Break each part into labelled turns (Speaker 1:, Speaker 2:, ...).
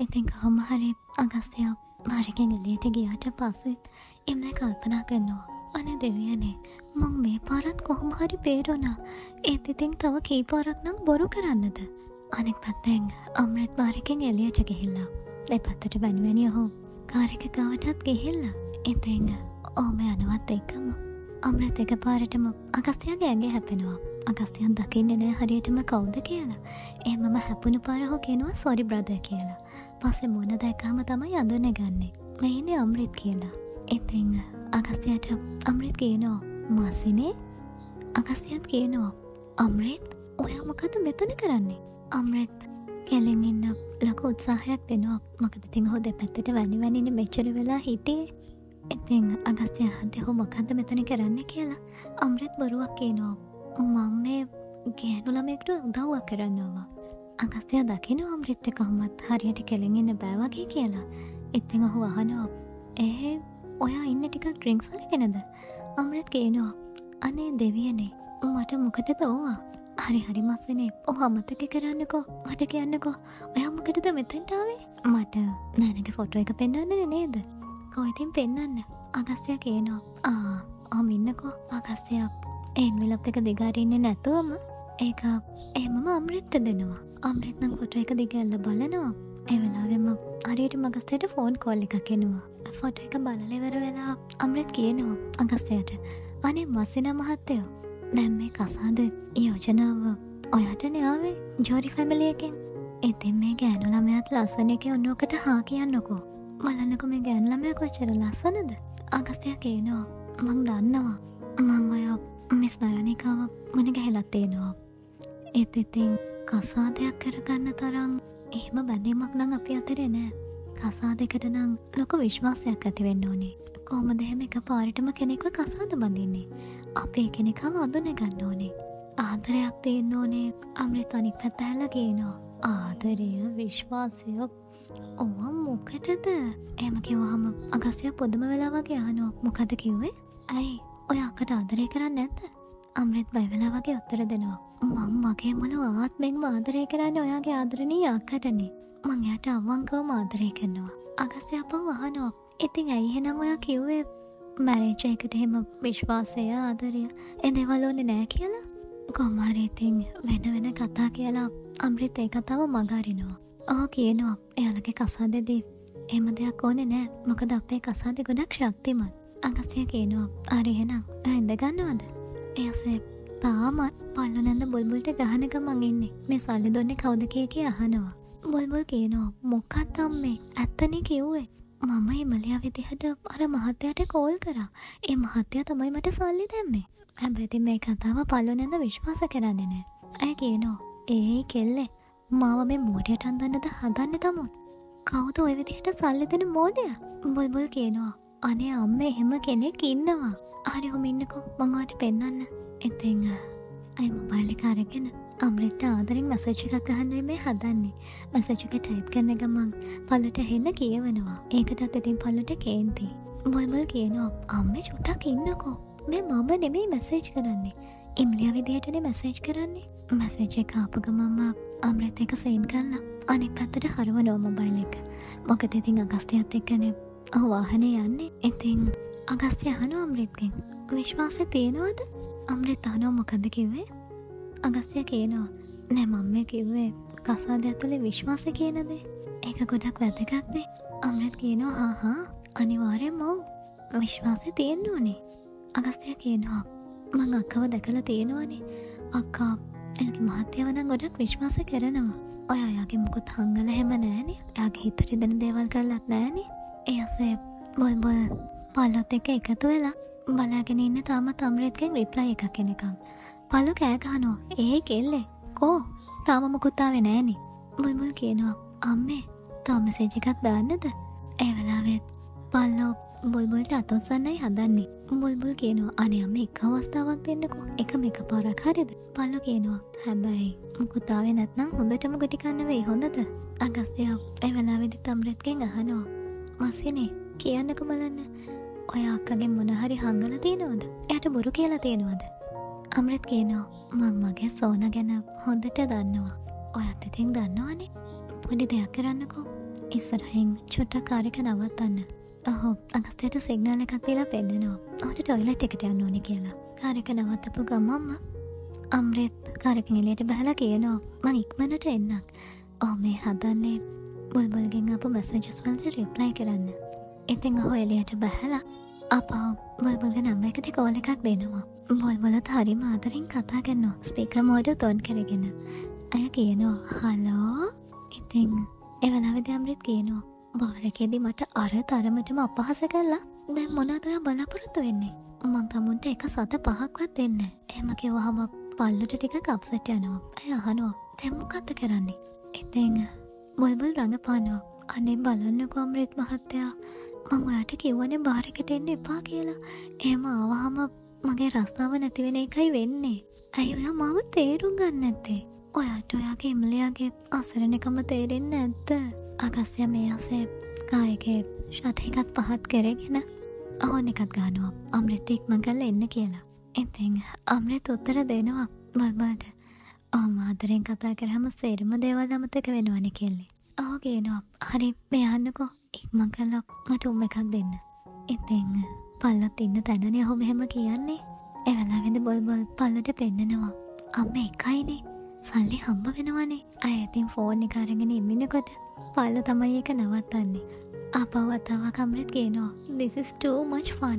Speaker 1: ඉතින් කොහොම හරි අගස්තිය මාරකින් එළියට ගියාට පස්සේ එම්ලේ කල්පනා කරනවා අනේ දෙවියනේ මං මේ පාරත් කොහොම හරි බේරුණා. ඒත් ඉතින් තව කී පාරක් නම් බොරු කරන්නද? අනෙක් පැත්තෙන් අමෘත් මාරකින් එළියට ගිහිල්ලා දෙපැත්තට වැනි ඔහු කාර් එක ගාවටත් ගිහිල්ලා ඉතින් ඔහොම යනවත් එක්කම අමෘත් එකපාරටම අගස්තියගේ ඇඟේ හැපෙනවා. අගස්තියන් දකින්නේ නෑ හරියටම කවුද කියලා. එහෙමම හැපුණු පාර ඔහු කියනවා සෝරි බ්‍රදර් කියලා. පස්සේ මොන දැක්කම තමයි අඳුනගන්නේ මේ ඉන්නේ අමෘත් කියලා. ඉතින් අගස්තියට අමෘත් කියනවා මාසිනේ. අගස්තියත් කියනවා අමෘත් ඔයා මොකද මෙතන කරන්නේ? අමෘත් කෙලින් ඉන්න ලොකු උත්සාහයක් දෙනවා. මොකද ඉතින් ඔහු දෙපැත්තට වැනිනේ මෙච්චර වෙලා හිටියේ. ඉතින් අගස්තිය අහද්දී ඔහු මොකද්ද මෙතන කරන්නේ කියලා අමෘත් බොරුවක් කියනවා. මම මේ ගෑනු ළමයෙක්ට උදව්වක් කරනවා. අගස්තිය දකිනවා අමෘත් කොහොමත් හරියට කෙලින් ඉන්න බෑ වගේ කියලා. ඉතින් ඔහු අහනවා ඔයා ඉන්න ටිකක් ඩ්‍රින්ක්ස් අරගෙනද? අමෘත් කියනවා අනේ දෙවියනේ මට මොකටද ඕවා? හරි මස්සනේ ඔහු අමතක කරන්නකෝ මට කියන්නකෝ ඔයා මොකටද මෙතෙන්ට ආවේ? මට නෑනගේ ෆොටෝ එක පෙන්වන්නනේ නේද? කො ඉතින් පෙන්වන්න. අගස්තිය කියනවා ඔහොම ඉන්නකෝ. අගස්තිය එන්වෙලොප් එක දිගාරින්නේ නැතුවම ඒක එහෙමම අමෘත්ට දෙනවා. අමෘත් නම් ෆොටෝ එක දිගල්ලා බලනවා. ඒ වෙලාවෙම හරියට අගස්තියට ෆෝන් කෝල් එකක් එනවා. ෆොටෝ එක බලලා ඉවර වෙලා අමෘත් කියනවා අගස්තියට අනේ මස්සිනා මහත්තයෝ දැන් මේ කසාද යෝජනාව ඔයාටනේ ආවේ ජෝරි ෆැමිලි එකෙන්. ඉතින් මේ ගෑනු ළමයාත් ලස්සන එකේ ඔන්නෝකට හා කියන්නකෝ. බලන්නකෝ මේ ගෑනු ළමයා කොච්චර ලස්සනද? අගස්තිය කියනවා මං දන්නවා මං ඔය මිස් නයනිකාව මන ගහලා තියෙනවා. ඒත් ඉතින් කසාදයක් කරගන්න තරම් එහෙම බැඳීමක් නම් අපි අතරේ නෑ. කසාදයකට නම් ලොකු විශ්වාසයක් ඇති වෙන්න ඕනේ. කොහොමද එහෙම එකපාරටම කෙනෙක්ව කසාද බඳින්නේ? අපි කෙනෙක්ව අඳුන ගන්න ඕනේ. ආදරයක් තියෙන්න ඕනේ. අමෘත අනික් පැත්ත හැලා කියනවා ආදරය විශ්වාසය ඕවා මොකටද? එහෙම කිව්වහම අගස්තිය පොදම වෙලා වගේ අහනවා මොකද කිව්වේ? ඇයි ඔය අකට ආදරය කරන්නේ නැද්ද? අමෘත් බය වෙලා වගේ උත්තර දෙනවා මං මගේ මුළු ආත්මෙන්ම ආදරය කරන්නේ ඔයාගේ ආදරණීය අකටනේ. මං එයාට අවංකවම ආදරය කරනවා. අගස්තිය අපව අහනවා ඉතින් ඇයි එහෙනම් ඔයා කිව්වේ මැරේජ් එකට එහෙම විශ්වාසය ආදරය ඒ දේවල් ඕනේ නෑ කියලා? කොහොම හරි ඉතින් වෙන කතා කියලා අමෘත් ඒ කතාව මගහරිනවා. ඔහු කියනවා එයාලගේ කසාදෙදී එහෙම දෙයක් ඕනේ නෑ. මොකද අපේ කසාදේ ගොඩක් ශක්තිමත්. අගස්තිය කියනවා හරි එහෙනම් ඇඳ ගන්නවද? එයාසේ තාමත් පල්ලු නැන්ද බුල්බුල්ට ගහන ගමන් ඉන්නේ. මේ සල්ලි දුන්නේ කවුද කිය අහනවා. බුල්බුල් කියනවා මොකක්ද අම්මේ ඇත්තනේ කිව්වේ. මම ඉමලියා විදිහට අර මහත්තයාට කෝල් කරා. ඒ මහත්තයා තමයි මට සල්ලි දැම්මේ. හැබැයි මේ කතාව පල්ලු නැන්ද විශ්වාස කරන්නේ නෑ. ඇය කියනවා ඒ කෙල්ලේ මාව මේ මෝඩයට අඳන්නද හදන්නේ තමුන්. කවුද ඔය විදිහට සල්ලි දෙන මෝඩයා? බුල්බුල් කියනවා අනේ අම්මේ එහෙම කෙනෙක් ඉන්නවා. හරි ඔහොම ඉන්නකෝ මං ඔයාලට පෙන්නන්න. ඉතින් අය මොබයිල් එක අරගෙන අමෘත ආදරෙන් මැසේජ් එකක් ගහන්නයි මේ හදන්නේ. මැසේජ් එක ටයිප් කරන ගමන් පල්ලුට හෙන්න කියවනවා. ඒකටත් ඉතින් පල්ලුට කේන්ති. බුල්බුල් කියනවා අම්මේ චුට්ටක් ඉන්නකෝ. මේ මම නෙමෙයි මැසේජ් කරන්නේ. ඉම්ලියා විදිහටනේ මැසේජ් කරන්නේ. මැසේජ් එක ආපු ගමන්ම අමෘත එක සෙන්ඩ් කරලා අනිත් පැත්තට හරවනවා මොබයිල් එක. මොකද ඉතින් අගස්තියත් එක්කනේ ඔහු වාහනේ යන්නේ. ඉතින් අගස්තිය අහනවා අමෘත්ගෙන් විශ්වාසය තියෙනවද? අමෘත අහනවා මොකද කිව්වේ? අගස්තිය කියනවා නෑ මම කිව්වේ කසාද ඇතුලේ විශ්වාසය කියන දේ. ඒක ගොඩක් වැදගත්නේ. අමෘත කියනවා හා අනිවාර්යෙන්ම ඔව් විශ්වාසය තියෙන්න ඕනේ. අගස්තිය කියනවා මං අක්කව දැකලා තියෙනවනේ. අක්කා එයාගේ මහත්තයව නම් ගොඩක් විශ්වාස කරනවා. ඔයාගේ මොකද හංගල හැම නෑනේ. එයාගේ හිතට දෙන දේවල් කරලත් නෑනේ. එයාසේ බොල්බොල් පල්ලොත් එක්ක එකතු වෙලා බලාගෙන ඉන්න තාමත් අමෘත්ගෙන් රිප්ලයි එකක් එනකම්. පල්ලු කෑ ගහනවා ඒ කෙල්ලේ කෝ තාම මොකුත් ආවේ නෑනේ. බුල්බුල් කියනවා අම්මේ තාම මැසේජ් එකක් දාන්නද? ඒ වෙලාවෙත් පල්ලෝ බුල්බුල්ට අත උස්සන්නයි හදන්නේ. බුල්බුල් කියනවා අනේ අම්මේ එක අවස්ථාවක් දෙන්නකෝ. එකම එකපාරක් හරියද? පල්ලෝ කියනවා හැබැයි මොකුත් ආවේ නැත්නම් හොඳටම ගුටි කන්න වෙයි හොඳද? අගස්තිය ඒ වෙලාවෙදි අමෘත්ගෙන් අහනවා මස්සිනේ කියන්නකෝ බලන්න. ඔය අක්කගෙන් මොන හරි හංගලා තියෙනවද? එයාට බොරු කියලා තියෙනවද? අමෘත් කියනවා මං මගේ සෝනා ගැන හොඳට දන්නවා. ඔයත් ඉතින් දන්නවනේ. පොඩි දෙයක් කරන්නකෝ. ඉස්සරහින් චුට්ටක් කාර් එක නවත්තන්න. ඔහු අගස්තියට සිග්නල් එකක් දීලා පෙන්නනවා. ඔහුට ටොයිලට් එකට යන්න ඕනේ කියලා. කාර් එක නවත්තපු ගමන්ම අම්රිත් කාර් එකෙන් එළියට බහලා කියනවා මං ඉක්මනට එන්නම්. ඔහු මේ හදන්නේ බුල්බුල්ගෙන් ආපු මැසේජස් වලට රිප්ලයි කරන්න. ඉතින් ඔහු එළියට බහලා අපව බුල්බුල්ගේ නම්බර් එකට කෝල් එකක් දෙනවා. බුල්බුලත් හරිම ආදරෙන් කතා කරනවා ස්පීකර් මෝඩ් එක ඔන් කරගෙන. අය කියනවා හලෝ. ඉතින් ඒ වෙලාවේදී අම්රිත් කියනවා බාර් එකේදී මට අර තරමටම අපහාස කළා. දැන් මොනවද ඔයා බලාපොරොත්තු වෙන්නේ? මං තමුන්ට එක සත පහක්වත් දෙන්නේ නැහැ. එහෙම කිව්වහම පල්ලුට ටිකක් අප්සෙට් යනවා. අය අහනවා දැන් මොකද්ද කරන්නේ? ඉතින් බුල්බුල් රඟපානවා. අනේ බලන්නකෝ අම්රිත් මහත්තයා මම ඔයාට කිව්වනේ බාර් එකට එන්න එපා කියලා. එහෙම ආවහම මගේ රස්තාව නැති වෙන එකයි වෙන්නේ. ඇයි ඔයා මාව තේරුම් ගන්න නැත්තේ? ඔයාට ඔයාගේ ඉම්ලියාගේ අසරණකම තේරෙන්නේ නැද්ද? අගස්තිය මේ අසේ කායගේ ෂට් එකත් පහත් කරගෙන ඕන එකක් ගන්නවා අම්රිත් ඉක්මන් කරලා එන්න කියලා. ඉතින් අම්රිත් උත්තර දෙනවා බල්බල්ට. ආදරෙන් කතා කරාම සේරම දේවල් අමතක වෙනවනේ කියලා. ඔහු කියනවා හරි මේ යන්නකෝ ඉක්මන් කරලා මට එකක් දෙන්න. ඉතින් පල්ලත් ඉන්න තැනනේ ඔහු මෙහෙම කියන්නේ. ඒ වෙලාවෙදී බල්බල් පල්ලට පෙන්නනවා අම්මේ එකයිනේ සල්ලි හම්බ වෙනවනේ. අය ඉතින් ෆෝන් එක අරගෙන ඉන්නකොට පල්ල තමයි ඒක නවත්තන්නේ. ආපහු අතාවක් අම්රිත් කියනවා this is too much fun.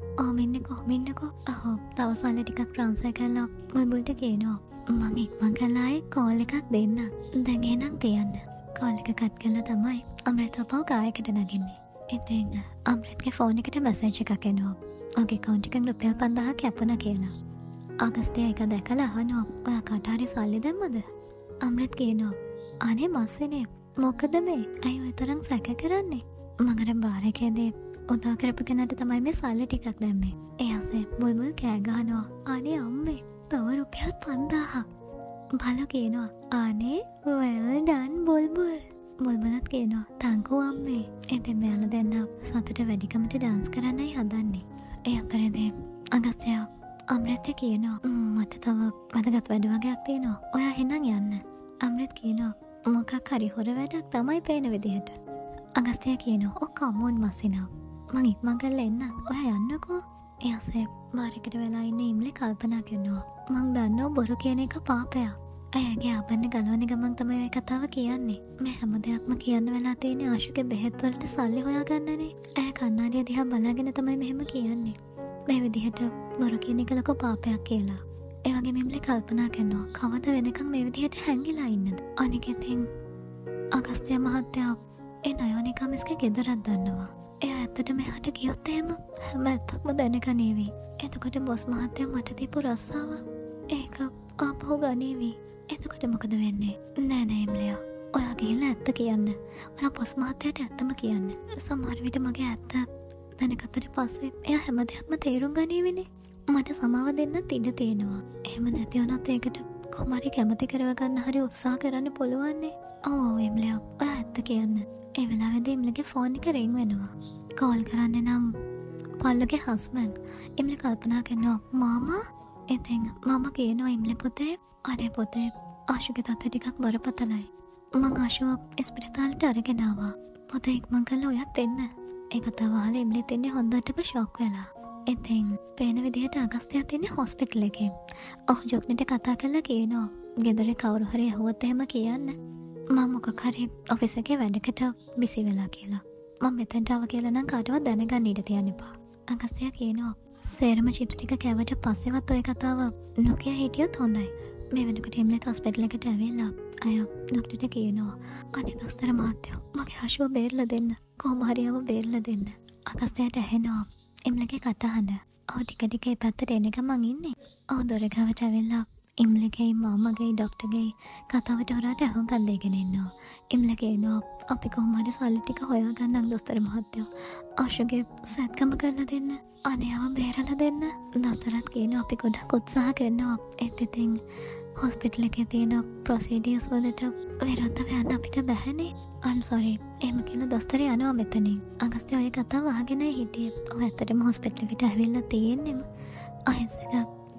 Speaker 1: ඔහොමින්නකෝ තව සල්ලි ටිකක් ට්‍රාන්ස්ෆර් කරලා බල්බල්ට කියනවා මං ඉක්මන් කරලා ආයේ කෝල් එකක් දෙන්න. දැන් එහෙනම් තියන්න. කෝල් එක කට් කරලා තමයි අම්රිත් අපව කායකට නගින්නේ. ඉතින් අම්රිත්ගේ ෆෝන් එකට මැසේජ් එකක් එනවා. ඔහුගේ account එකෙන් රුපියල් 5000ක් කැපුණා කියලා. අගස්තිය ඒක දැකලා අහනවා ඔයා කාට හරි සල්ලි දැම්මද? අම්රිත් කියනවා අනේ මස්සනේ මොකද මේ? අය ඔය තරම් සැක කරන්නේ? මම අර බාර් එකේදී උදා කරපු කෙනාට තමයි මේ සල්ලි ටිකක් දැම්මේ. ඒ අසේ බුල්බුල් කෑ ගහනවා අනේ අම්මේ තව රුපියල් 5000ක්. බලු කියනවා අනේ well done බුල්බුල්. බුල්බුලත් කියනවා තංකු අම්මේ. ඉතින් මෙයාලා දෙන්න සතුට වැඩිකමට ඩාන්ස් කරන්නයි හදන්නේ. ඒ අතරේදී අගස්තිය අම්රිත් කියනවා මට තව වැදගත් වැඩ වගේක් තියෙනවා. ඔයා එහෙනම් යන්න. අම්රිත් කියනවා මොකක් හරි හොර වැඩක් තමයි පේන විදිහට. අගස්තිය කියනවා ඔක් කමෝන් මසිනා. මං ඉක්මන් කරලා එන්න. ඔයා යන්නකෝ. ඒ අසේ බාර් එකට වෙලා ඉන්න ඉම්ලි කල්පනා කරනවා මං දන්නවා බොරු කියන එක පාපයක්. ඇයගේ ආපන්න ගලවන ගමන් තමයි ඔය කතාව කියන්නේ. මේ හැම දෙයක්ම කියන්න වෙලා තියෙන්නේ ආශුගේ බෙහෙත් වලට සල්ලි හොයාගන්නනේ. ඇය කන්නාඩිය දිහා බලාගෙන තමයි මෙහෙම කියන්නේ. මේ විදිහට බොරු කියන එක ලොකු පාපයක් කියලා. ඒ වගේ මිම්ලි කල්පනා කරනවා කවද වෙනකන් මේ විදිහට හැංගිලා ඉන්නද? අනික ඉතින් අගස්තිය මහත්තයා ඒ නයෝනිකා මිස්ගේ ගෙදරක් දන්නවා. එයා ඇත්තටම එහාට ගියොත් එහෙම හැම ඇත්තක්ම දැනගනීවි. එතකොට බොස් මහත්තයා මට දීපු රස්සාව ඒක ආපහු ගනීවි. එතකොට මොකද වෙන්නේ? නෑ එම්ලියා. ඔයා ගිහිල්ලා ඇත්ත කියන්න. ඔයා බොස් මහත්තයාට ඇත්තම කියන්න. සමහර විට මගේ ඇත්ත දැනගත්තට පස්සේ එයා හැම දෙයක්ම තේරුම් ගනීවිනේ. මට සමාව දෙන්නත් ඉඩ තියෙනවා. එහෙම නැති වුණත් ඒකට කොහොම හරි කැමති කරවගන්න හරි උත්සාහ කරන්න පුළුවන්නේ. ඔව් එම්ලියා ඔයා ඇත්ත කියන්න. ඒ වෙලාවේදී එම්ලිගේ ෆෝන් එක රින් වෙනවා. කෝල් කරන්න නම් පල්ලුගේ හස්බන්ඩ්. එම්ලි කල්පනා කරනවා මාමා. ඉතින් මාමා කියනවා එම්ලි පුතේ අනේ පුතේ ආශුගේ තත්ත්වය ටිකක් බරපතලයි. මං ආශුව ඉස්පිරිතාලෙට අරගෙන ආවා. පුතේ ඉක්මන් කරලා ඔයත් එන්න. ඒ කතාව අහලා එම්ලි තින්නේ හොඳටම ෂොක් වෙලා. ඉතින් පේන විදිහට අගස්තියත් ඉන්නේ හොස්පිටල් එකේ. ඔහු ජොග්නිට කතා කරලා කියනවා ගෙදර කවුරු හරි ඇහුවොත් එහෙම කියන්න. මම මොකක් හරි ඔෆිස් එකේ වැඩකට බිසි වෙලා කියලා. මම මෙතෙන්ට ආව කියලා නම් කාටවත් දැනගන්න ඉඩ තියන්න එපා. අගස්තිය කියනවා සේරම චිප්ස් ටික කෑවට පස්සෙවත් ඔය කතාව නොකිය හිටියොත් හොඳයි. මේ වෙනකොට එම්ලෙත් හොස්පිටල් එකට ඇවිල්ලා අය ඩොක්ටර්ට කියනවා අනේ දොස්තර මහත්තයෝ මගේ ආශුව බේරලා දෙන්න. කොහොම හරි ආව බේරලා දෙන්න. අගස්තියට ඇහෙනවා එම්ලගේ කටහඬ. ඔහු ටික ටික ඒ පැත්තට එන ගමන් ඉන්නේ. ඔහු දොර ගාවට ඇවිල්ලා ඉම්ලගේ මාමගේ ඩොක්ටර්ගේ කතාවට හොරාට අහුම්කම් දෙගෙන ඉන්නවා. ඉම්ල කියනවා අපි කොහොම හරි සල්ලි ටික හොයාගන්නම් දොස්තර මහත්තයෝ. ආශුගේ සැත්කම කරලා දෙන්න. අනේ ආව බේරලා දෙන්න. දොස්තරත් කියනවා අපි ගොඩක් උත්සාහ කරනවා. ඒත් ඉතින් හොස්පිටල් එකේ තියෙන ප්‍රොසීඩියර්ස් වලට විරුද්ධව යන්න අපිට බැහැනේ. I'm sorry. එහෙම කියලා දොස්තර යනවා මෙතනින්. අගස්තිය ඔය කතාව අහගෙන හිටියේ. ඔය ඇත්තටම හොස්පිටල් එකට ඇවිල්ලා තියෙන්නෙම අහිංසක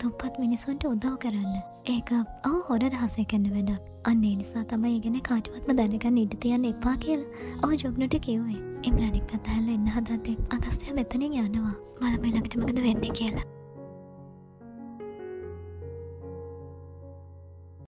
Speaker 1: දුප්පත් මිනිසුන්ට උදව් කරන්න. ඒක ඔහු හොර රහසය කරන වැඩක්. අන්න ඒ නිසා තමයි ගැන කාටවත්ම දැනගන්න ඉඩ තියන්න එපා කියලා ඔහු ජොග්නට කිව්වේ. ඉම්රාන් එක්ක තැල්ල එන්න හදද්දී අගස්තියා මෙතනින් යනවා. බලමු ඊළඟට මොකද වෙන්නේ කියලා.